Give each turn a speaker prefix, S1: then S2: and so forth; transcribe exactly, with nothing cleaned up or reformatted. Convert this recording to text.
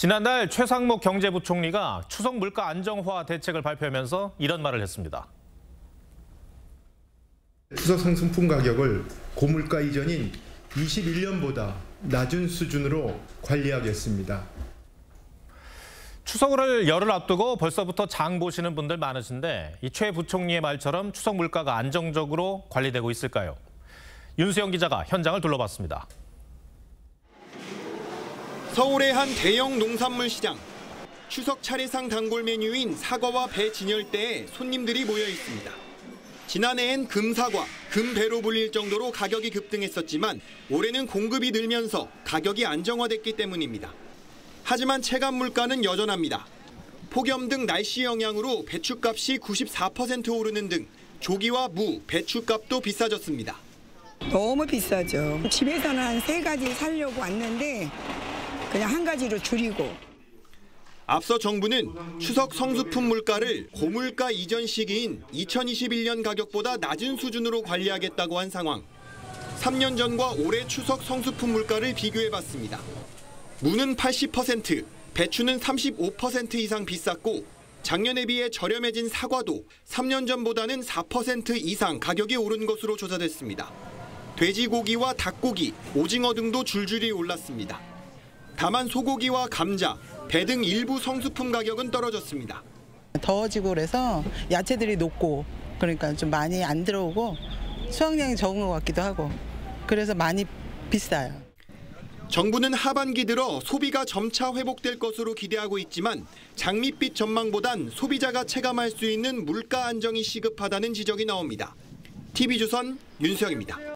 S1: 지난달 최상목 경제부총리가 추석 물가 안정화 대책을 발표하면서 이런 말을 했습니다.
S2: 추석 상품품 가격을 고물가 이전인 이십일 년보다 낮은 수준으로 관리하겠습니다.
S1: 추석을 열흘 앞두고 벌써부터 장 보시는 분들 많으신데 이 최 부총리의 말처럼 추석 물가가 안정적으로 관리되고 있을까요? 윤수영 기자가 현장을 둘러봤습니다.
S3: 서울의 한 대형 농산물 시장. 추석 차례상 단골 메뉴인 사과와 배 진열대에 손님들이 모여 있습니다. 지난해엔 금사과, 금배로 불릴 정도로 가격이 급등했었지만 올해는 공급이 늘면서 가격이 안정화됐기 때문입니다. 하지만 체감 물가는 여전합니다. 폭염 등 날씨 영향으로 배추값이 구십사 퍼센트 오르는 등 조기와 무, 배추값도 비싸졌습니다.
S4: 너무 비싸죠. 집에서는 한 세 가지 사려고 왔는데 그냥 한 가지로 줄이고.
S3: 앞서 정부는 추석 성수품 물가를 고물가 이전 시기인 이천이십일 년 가격보다 낮은 수준으로 관리하겠다고 한 상황. 삼 년 전과 올해 추석 성수품 물가를 비교해봤습니다. 무는 팔십 퍼센트, 배추는 삼십오 퍼센트 이상 비쌌고 작년에 비해 저렴해진 사과도 삼 년 전보다는 사 퍼센트 이상 가격이 오른 것으로 조사됐습니다. 돼지고기와 닭고기, 오징어 등도 줄줄이 올랐습니다. 다만 소고기와 감자, 배 등 일부 성수품 가격은 떨어졌습니다.
S5: 더워지고 그래서 야채들이 녹고 그러니까 좀 많이 안 들어오고 수확량이 적은 것 같기도 하고 그래서 많이 비싸요.
S3: 정부는 하반기 들어 소비가 점차 회복될 것으로 기대하고 있지만 장밋빛 전망보단 소비자가 체감할 수 있는 물가 안정이 시급하다는 지적이 나옵니다. 티비조선 윤수영입니다.